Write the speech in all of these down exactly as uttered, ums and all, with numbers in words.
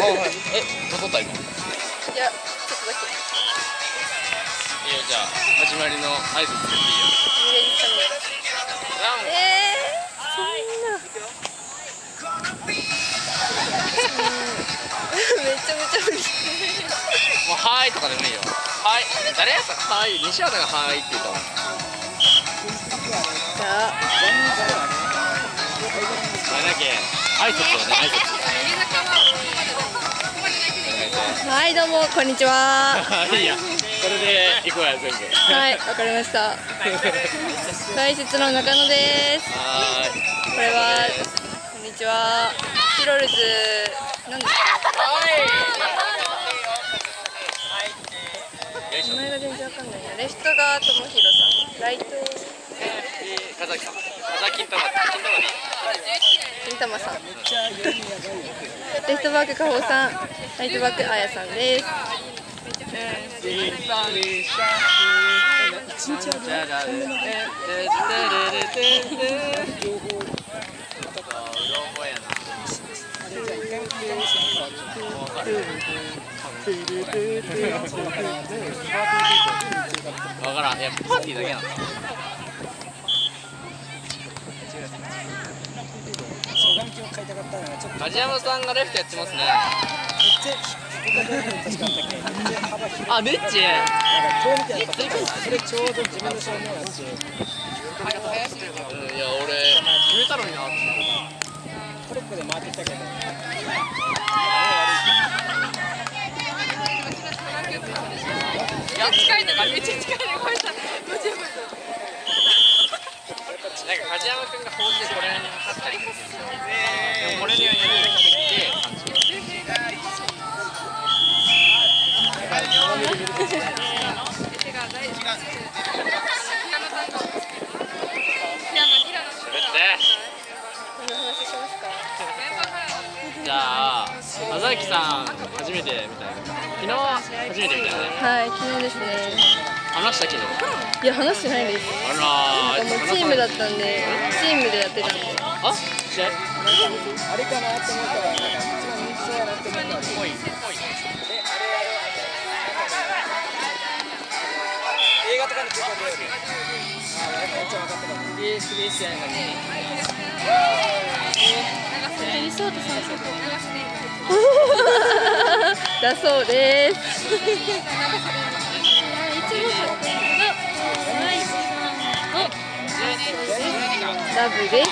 え、撮った今。いや、ちょっとだけ。 いいよ、じゃあ始まりの挨拶作っていいよ。 えー、そんな。めちゃめちゃ嬉しい。 もうはーいとかでもいいよ。はい、誰やった？はい、西畑がはーいって言ったもん。 じゃあ、 あれだけ挨拶をね、挨拶。 はい、どうもこんにちは。 いいや、これで行こうや全部。 はい、わかりました。大切の中野です。 はーい。 これはこんにちは。ヒロルズなんですか。名前が全然わかんないな。レフトが智弘さん、ライト風崎さん、風金玉、金玉でいい。 金玉さん。レフトバック加穂さん、ライトバックあやさんです。 わからん、いやパーティーだけなんだ。梶山さんがレフトやってますね。あ、ネッチ。いや、俺決めたのにな。トロッコで回ってきたけど。いや、近いのがめっちゃ近いの。これさ、なんか梶山君が法事でこれに勝ったりするんですよ。でもこれにはやるべきって感じ。じゃあ、田崎さん初めてみたいな。昨日初めてみたいなね。 はい、昨日ですね。 話したけど。 いや、話してないです。 あらー。 もうチームだったんで、チームでやってたんで。 あ、試合？ あれかなって思ったら、なんか一番人気そうやなって思ったら。ぽい。ぽい。映画とかで結構出る。ああ、やっぱめっちゃ分かったから。 エースベースやのに。 だそうです。ラブです。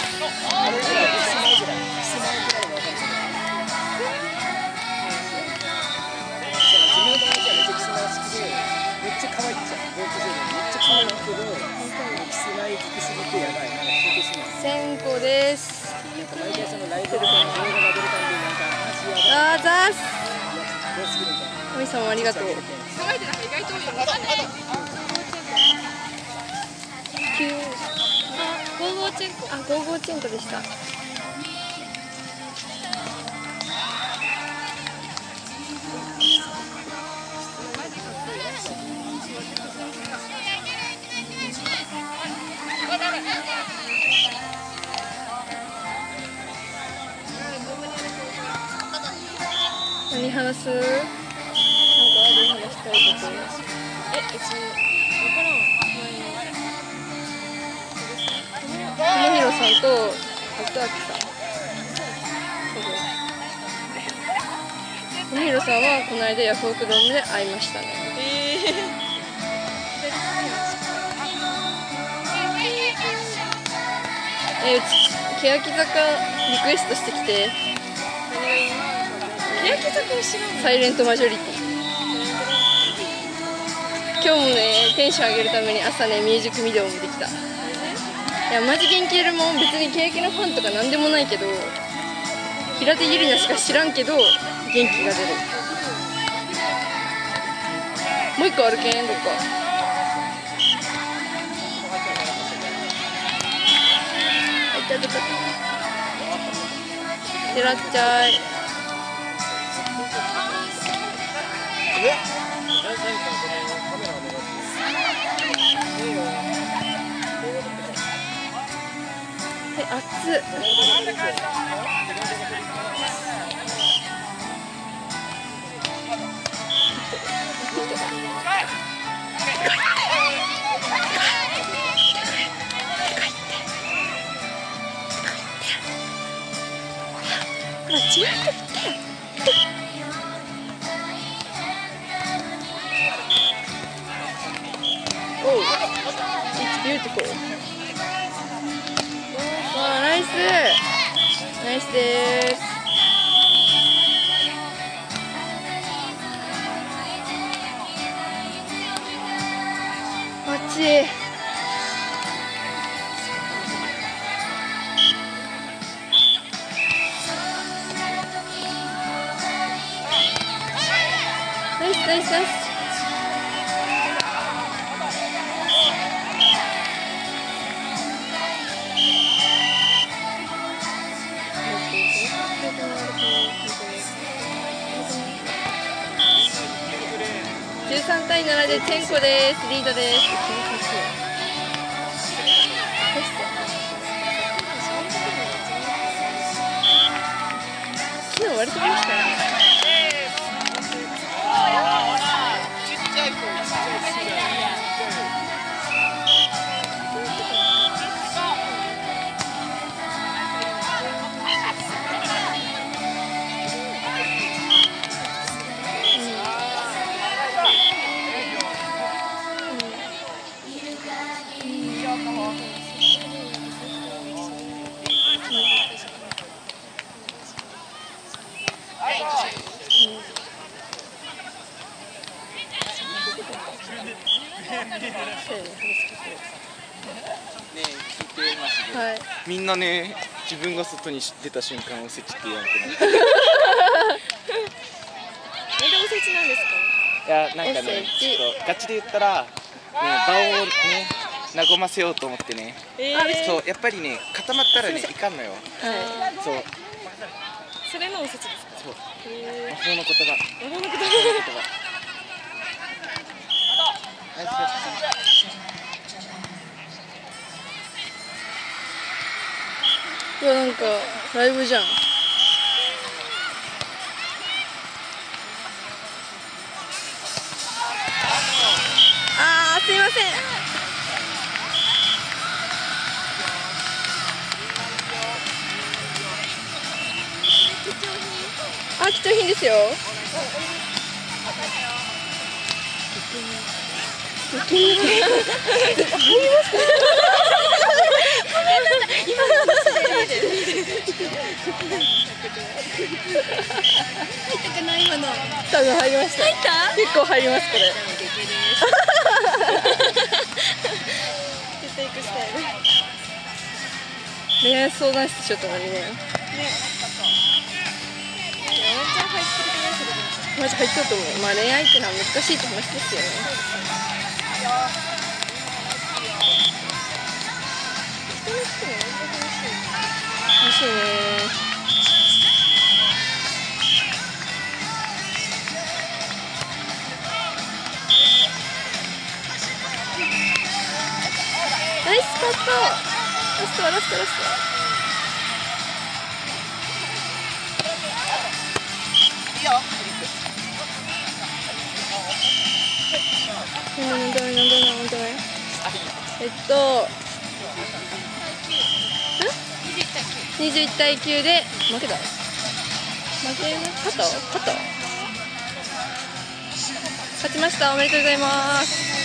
めっちゃ可愛いじゃん。めっちゃ可愛いけど、本当にキスマイ聞きすぎてやばい。なんか聞いてしまう。 千個です。 なんか毎回そのライブとか動画が出るたびになんか話やばい。 あーざーす。 多すぎるみたいな。 おみさんもありがとう。九。あ、ゴーゴーチェンコ。あ、ゴーゴーチェンコでした。何話す？なんかある？話したいこと。え、うちわからん。友弘さんと厚明さん。友弘さんはこの間ヤフオクドームで会いましたね。えー、え、うち欅坂リクエストしてきて。欅坂を知らんの？サイレントマジョリティ。今日もね、テンション上げるために朝ね、ミュージックビデオもできた。いや、マジ元気出るもん。別に欅のファンとかなんでもないけど、平手友梨奈しか知らんけど元気が出る。もう一個あるけん、どっか。あ、いたいたいた。てらっちゃい。え、熱っ。 違ったおう It's beautiful わあナイスナイスですあっちナイスナイスナイスじゅうさんたいななでチェンコです。リードです。昨日割と見ましたね。 ちっちゃい子、ちっちゃい子。ねえ、聞いてますね。 はい。 みんなね、自分が外に出た瞬間おせちって言わんくなる。 なんでおせちなんですか？ いや、なんかね、ちょっとガチで言ったら、ね、場をね、和ませようと思ってね。 えー、 そう、やっぱりね、固まったらね、いかんのよ。 はい。 そう。 それのおせちですか？ そう。 へ魔法の言葉。 ー、魔法の言魔法の言葉。 葉。ナイスナイス。 いやなんかライブじゃん。あーすいません。あ、貴重品ですよ。多分入りました。入った？結構入りますこれ。絶対行くスタイル。恋愛相談室ちょっとあれね。ね。マジ入ったと思う。まあ恋愛ってのは難しいって話ですよね。人の人も楽しいね。ナイスカット。ラストはラストラスト。なんだなんだなんだなんだえっとにじゅういちたいきゅうで負けた負け勝った勝った勝ちました。おめでとうございます。